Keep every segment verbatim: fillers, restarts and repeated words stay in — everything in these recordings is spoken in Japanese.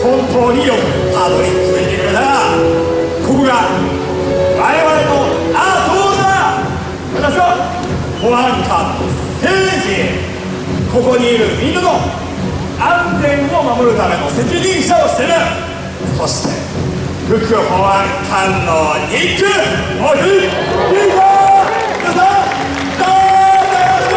本当によくたどり着いてくれた。ここが我々のアートだ。私は保安官政治、ここにいるみんなの安全を守るための責任者をしている。そして副保安官のニック、もう一人いいか。皆さんどうぞよろしく。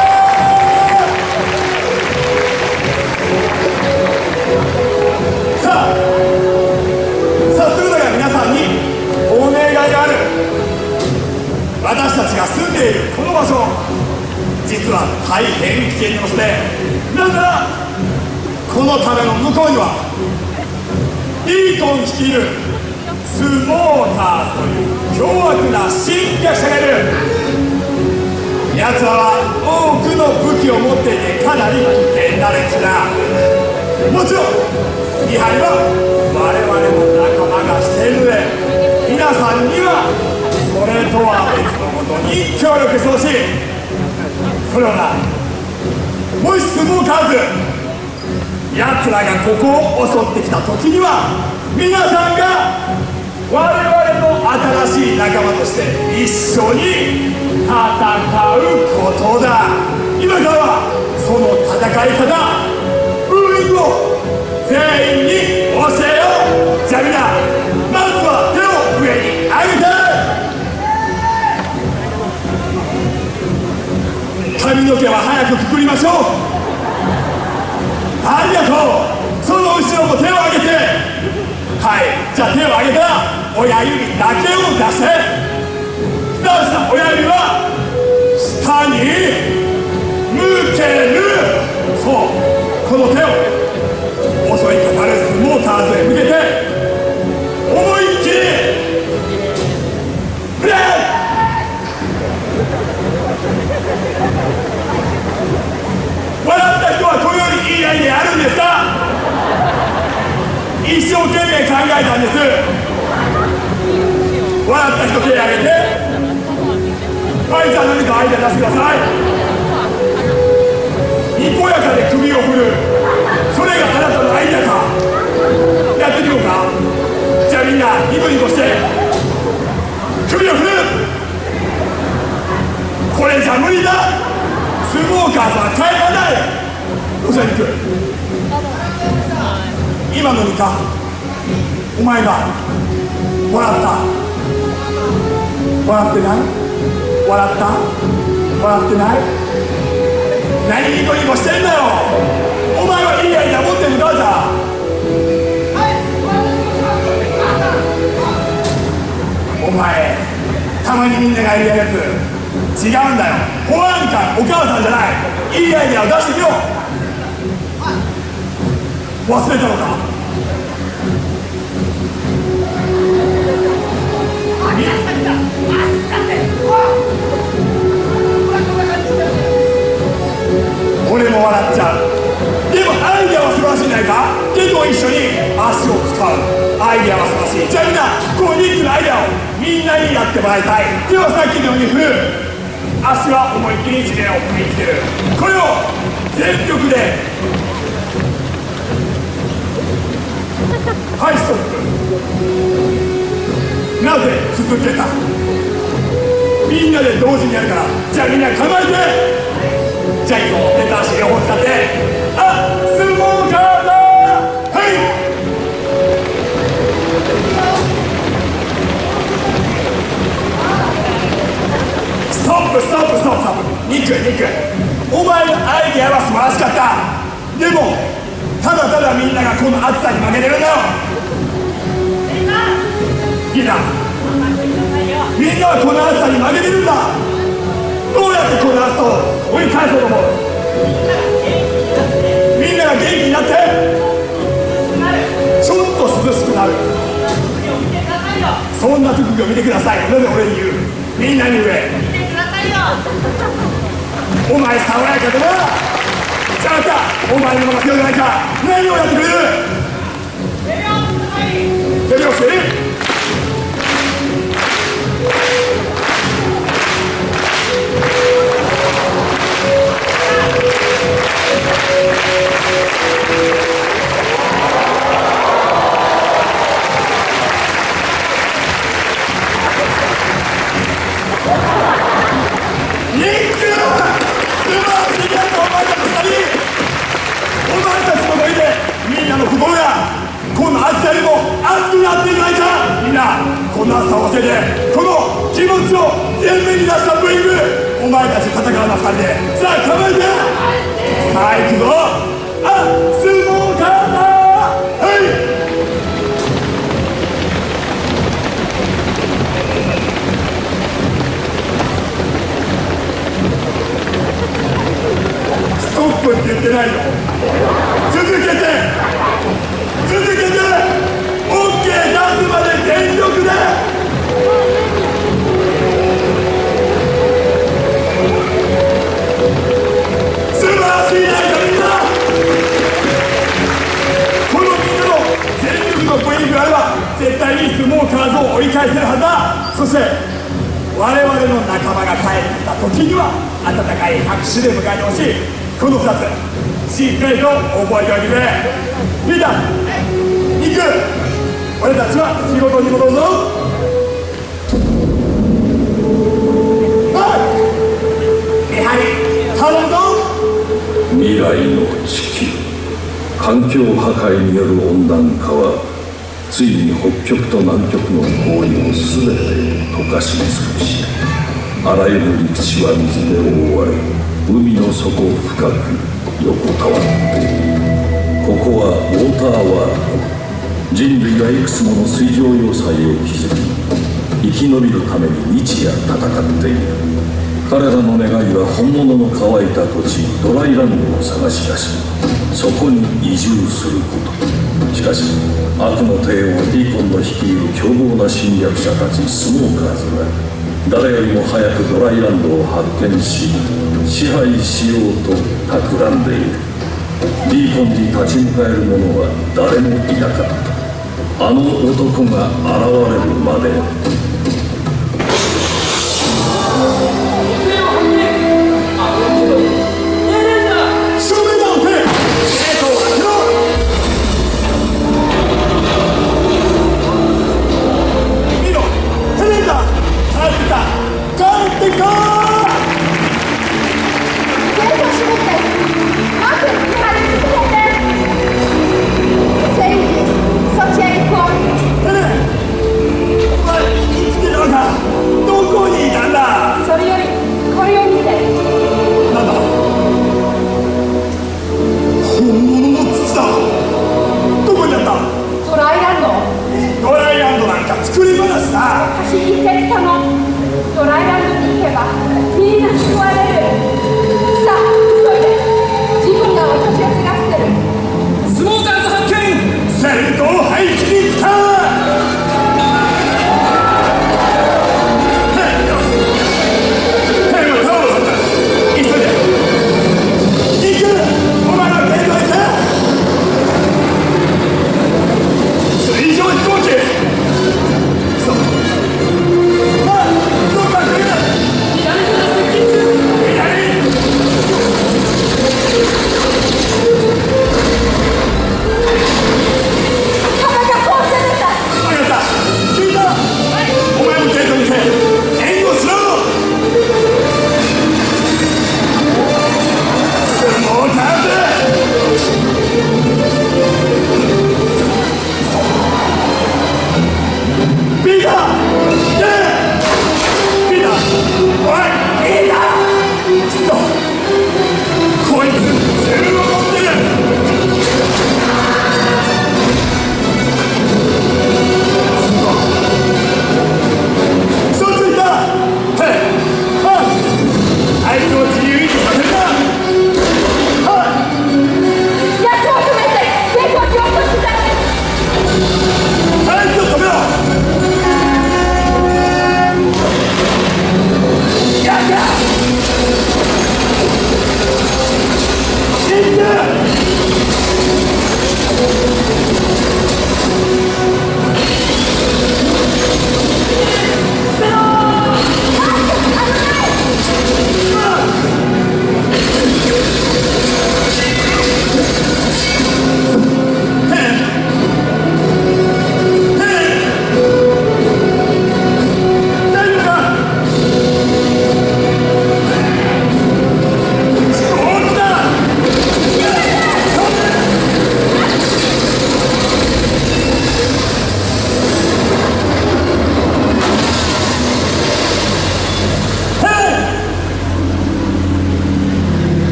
さあ早速だが皆さんにお願いがある。私たちが住んでいるこの場所、実は大変危険な場所で、なぜならこの壁の向こうにはイートン率いるスモーターという凶悪な侵略者がいる。奴らは多くの武器を持っていてかなり危険な連中だ。もちろん見張りは我々の仲間がしているので、皆さんにはそれとは別のことに協力してほしい。それはな、もしスモーカーズ奴らがここを襲ってきた時には、皆さんが我々の新しい仲間として一緒に戦うことだ。今からはその戦い方、ブーイングを全員に教えよう。じゃあみんな、まずは手を上に上げて。髪の毛は早くくくりましょう。ありがとう。その後ろも手を上げて。はい、じゃあ手を上げたら親指だけを出して。出した親指は下に向ける。そう、この手を襲いかかるスモーターズへ向けて思いっきりプレー。笑った人はこのようにいいアイデアあるんですか？一生懸命考えたんです。笑った人手を挙げて。はい、じゃあ何かアイデア出してください。にこやかで首を振る、それがあなたのアイデアか。やってみようか。じゃあみんなニコニコして首を振る。これじゃ無理だ。スモーカーズは耐えられない。どうしたらいく。今のにか、お前が笑った。笑ってない？笑った？笑ってない？何ニコニコしてんだよ。お前はいいアイデア持ってるのか。じゃあお前、たまにみんながやるやつ違うんだよ。保安官お母さんじゃない。いいアイデアを出してみよう。忘れたのか。俺も笑っちゃう。でもアイデアは素晴らしいんじゃないか。手と一緒に足を使うアイデアは素晴らしい。じゃあみんな、このニックのアイデアをみんなにやってもらいたい。手はさっきのように振る。足は思いっきり地面を踏みつける。これを全力で。はい、ストップ。なぜ続けた。みんなで同時にやるから。じゃあみんな構えて。じゃあいいぞ、手と足両方使って。あ、スモーカーだ。はい、ストップストップストップストップ。ニックニック、お前のアイデアは素晴らしかった。でもただただみんながこの暑さに負けてるんだよ。いいな、みんなはこの暑さに負けてるんだ。どうやってこの暑さを追い返そうと思う。みんなが元気になってちょっと涼しくなる。そんな特技を見てください。なぜ俺に言う。みんなに言え。お前爽やかでな。じゃああお前のまま強いじゃないか。何をやってくれる。手拍子。 の心がこの暑さよりも熱くなっていないか。みんなこの暑さを忘れてこの気持ちを前面に出したブーイング、お前たち戦わなふたりでさあ構えて、さあ行くぞ。あ相撲からだ。はいストップって言ってないよ。続けて続けて OK 出すまで全力で。素晴らしいないかみんな。このみんなの全力のブーイングがあれば絶対に相撲カードを折り返せるはずだ。そして我々の仲間が帰ってきた時には温かい拍手で迎えてほしい。このふたつしっかりと覚えておいてくれ。みんな行く。俺たちは仕事に戻るぞ。やはり頼むぞ。 未来の地球、環境破壊による温暖化はついに北極と南極の氷を全て溶かし尽くし、あらゆる陸地は水で覆われ、海の底深く横たわっている。ここはウォーターワールド。人類がいくつもの水上要塞を築き、生き延びるために日夜戦っている。彼らの願いは本物の乾いた土地ドライランドを探し出し、そこに移住すること。しかし悪の帝王ディーコンの率いる凶暴な侵略者たちスモーカーズが誰よりも早くドライランドを発見し支配しようと企んでいる。ディーコンに立ち向かえる者は誰もいなかった。あの男が現れるまで。 Só tinha aí como.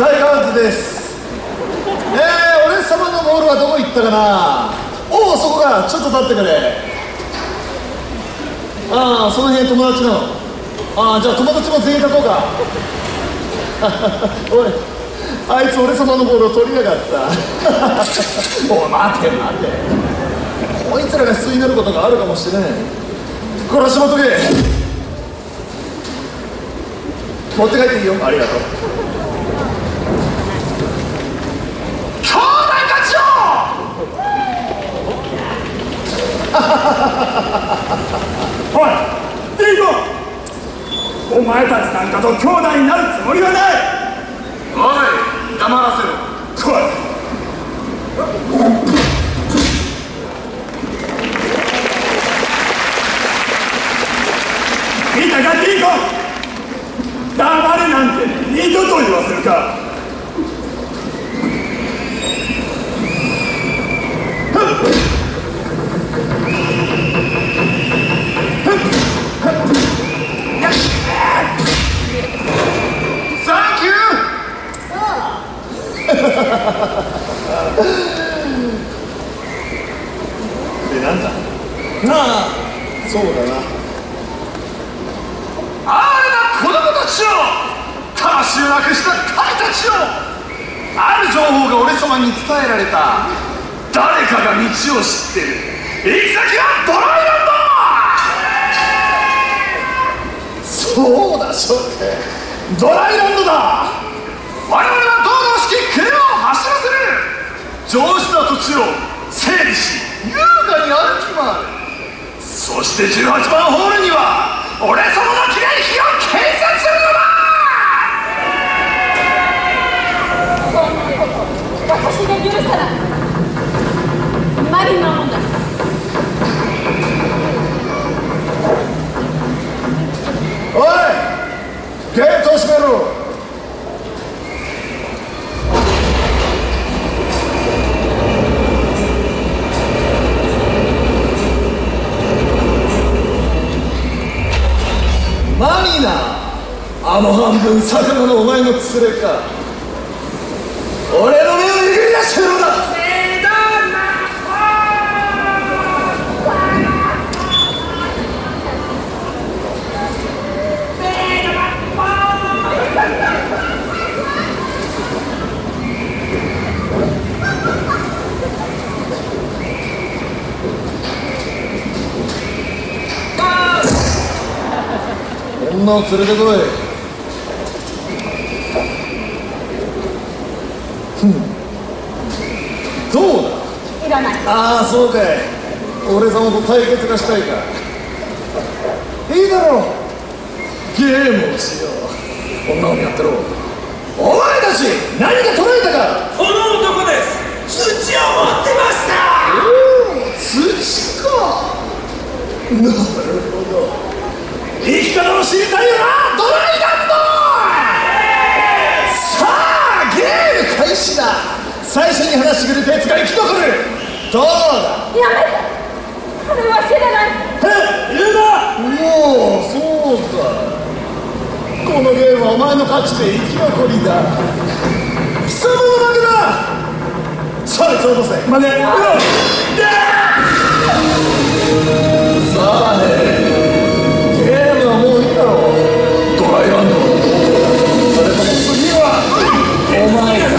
タイガーズです。えー、俺様のボールはどこ行ったかな。おお、そこか。ちょっと立ってくれ。ああ、その辺友達の。ああ、じゃあ友達も全員立とうか。おい、あいつ俺様のボールを取りやがった。おい、待て待て、こいつらが必要になることがあるかもしれない。これはしまっとけ。持って帰っていいよ。ありがとう。兄弟たちよ。 おい、ディーゴ、お前たちなんかと兄弟になるつもりはない。 おい、黙らせろ。 来い。見たか、ディーゴ、黙れなんて二度と言わせるか。 サンキュー。で、なんだ。なあ、そうだな。あれだ、子供たちよ、魂をなくした神たちよ。ある情報が俺様に伝えられた。誰かが道を知ってる。行き先はドライランド。そうだ、ショック、ドライランドだ。我々は道路を敷き、車を走らせる。上質な土地を整理し、優雅に歩き回る。そしてじゅうはちばんホールには俺様の記念碑を建設するのだ。 私が許さない。マリナもだ。 おい、ゲートを閉めろ。マリナ、あの半分魚のお前の連れか。俺の目をえぐり出してるのだ。女を連れてこい。ふん、どうだ。 いらない。 ああ、そうかい。俺様と対決がしたいか。いいだろう、ゲームをしよう。女を見張ってろ。お前たち、何か捉えたか。 この男です。土を持ってました。 おお、土か。なるほど、生き方を知りたいよな、ドライランド。さあ、ゲーム開始だ。最初に話してくれたやつが生き残る。どうだ。 やめて。それは知らない。 え、言うな。もう、そうか。このゲームはお前の勝ちで生き残りだ。貴様の負けだ。さあ、ちょうどせ。 待て。うわっ。 さあね。ゲームはもういいだろう。ドライランド。それとも次はお前か。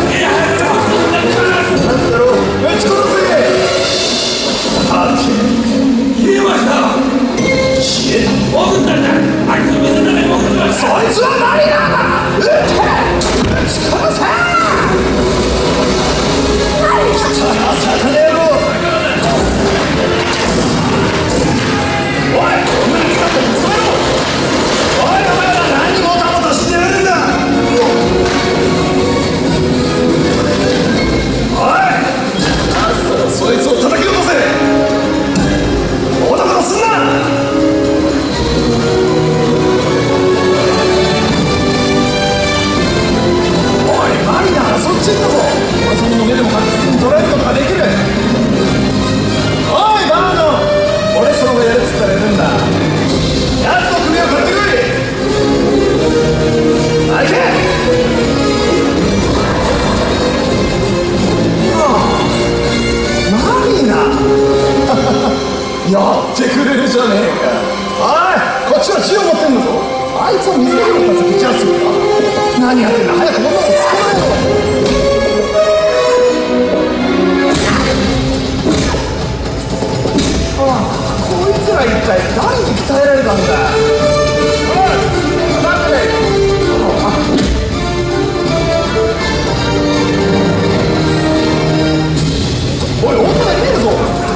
なんだろう、撃ち殺せ。あっち消えました。 消えた。 僕たちだ。あいつを見せために僕たちそいつはマリナーだ。撃て、撃ち殺せ。来たな、魚野郎。 死を持ってんだぞ。あいつを見つけるのかってチャンスか。何やってんだ、早く女を捕まえろ。ああ、こいつら一体誰に鍛えられたんだ。おい、待って。おい、女がいねえぞ。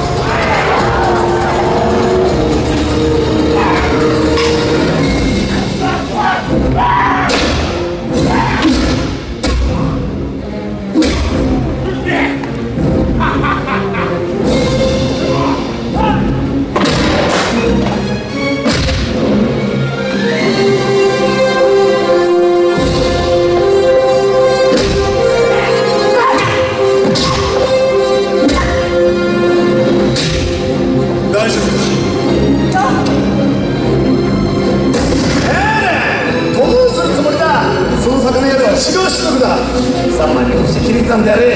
さんまんに押して切り刻んでやれ。い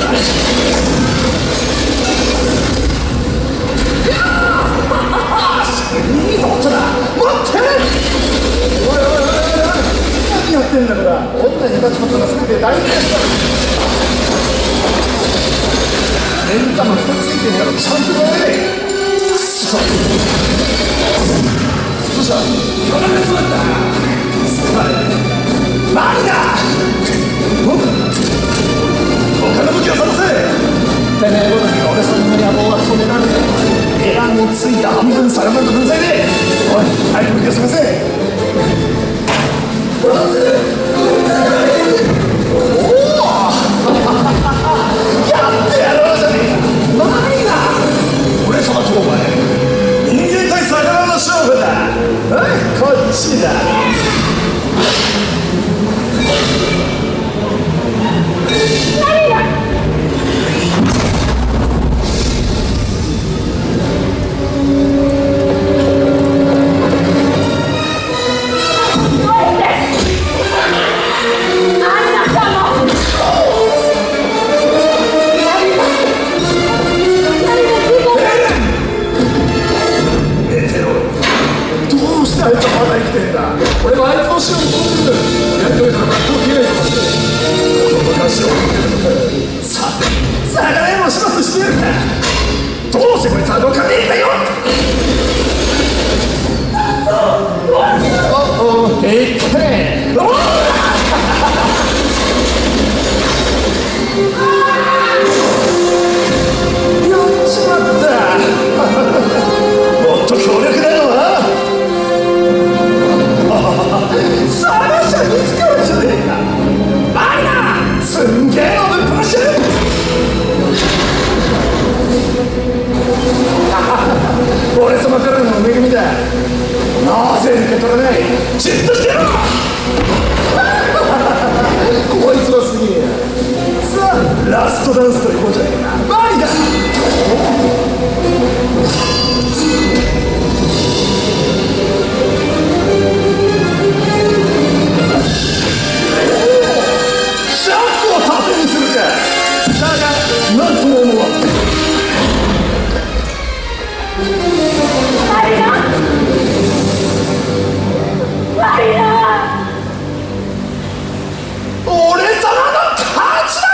いぞ、おっちゃだ。待って。おいおいおいおい、何やってんだから。女に立ちまったら全て大変だ。目ん玉ふたついてんからちゃんとやれ。くそ。どうした。夜中座った。すまねえ。マリナ。他の武器を探せ。てめえごときが俺そんなに野望は止められて、エランをついた半分サラマンの分際で。おい、早く武器を探せ。おおやってやろうじゃねえか。マリナ、俺様とお前人間対魚の勝負だ。おい、こっちだ。俺はあいつの死を求めてる。やりとりから学校を切れとかしてこの話をさあ、魚屋も始末してやるか。どうしてこいつはどかねえんだよ。おお、えいってね。おおやっちまった。もっと強力だよな。探しゃ見つかるじゃねえか。マリナ、すんげえのぶっ放してる。俺様からの恵みだ。なぜ受け取らない。じっとしてろ。こいつはすげえや。さあ、ラストダンスといこうじゃねえか。マリナ。なんとも思わん。マリナ、マリナ、俺様の勝ちだ。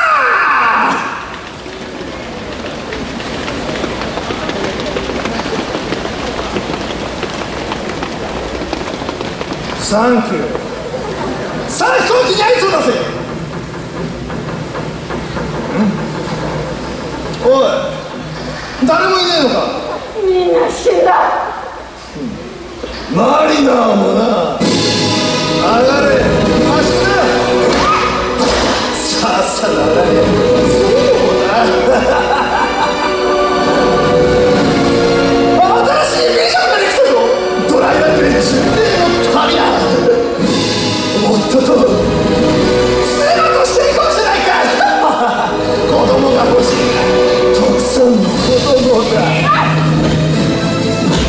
サンキュー。さあ、飛行機に合図を出せ。おい、誰もいねえのか。みんな死んだ。マリナーもな。上がれ、走れ。さっさと上がれ。そうだ。新しいビジョンができたぞ。ドライバーでじゅうねんの旅だ。もっとと姿としていこうじゃないか。子供が欲しい。たくさんの子供だ。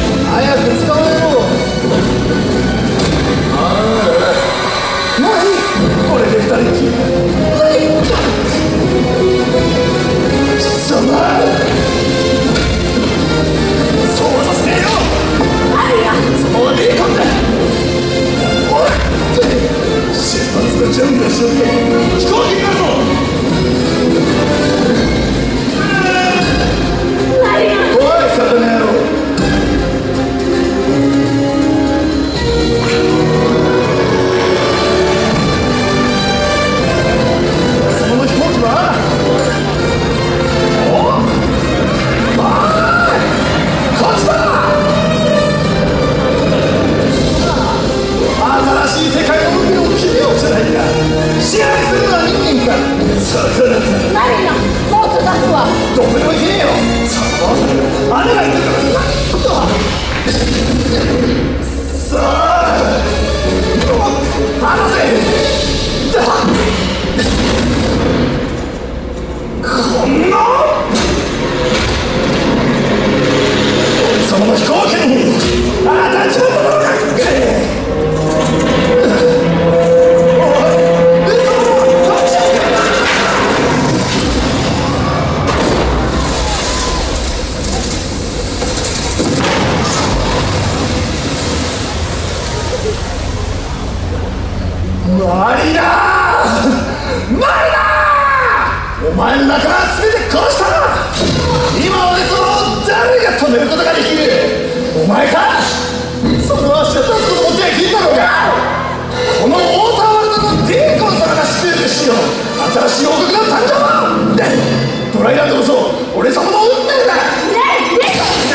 マリナーマリナー、お前の仲間は全て殺したな。今俺その誰が止めることができる？お前か？その足を出すこともできんだろうが。このウォーターワールドのディーコン様が救うべしよう新しい王国の誕生だ。でドライランドこそ俺様の運命だ。 ねえディーコン、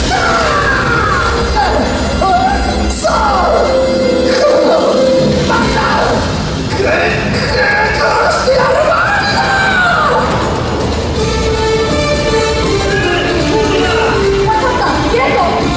そうこのバカぐっぐっ殺してやるわ。 わかったディーコン。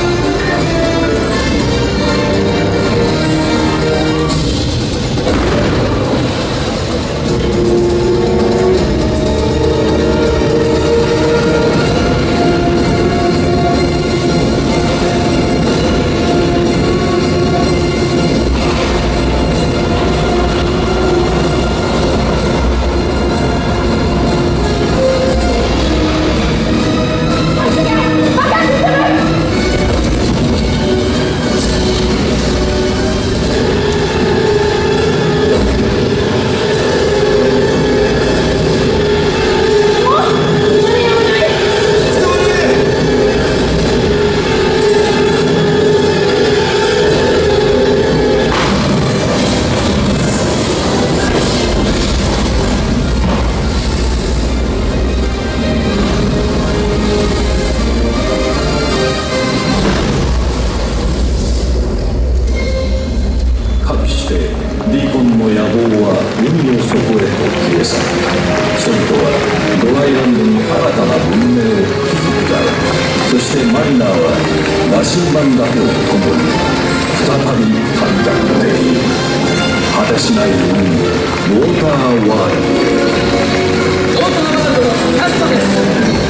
果てしない運命、ウォーターワールド。 ウォーターワールドのキャストです。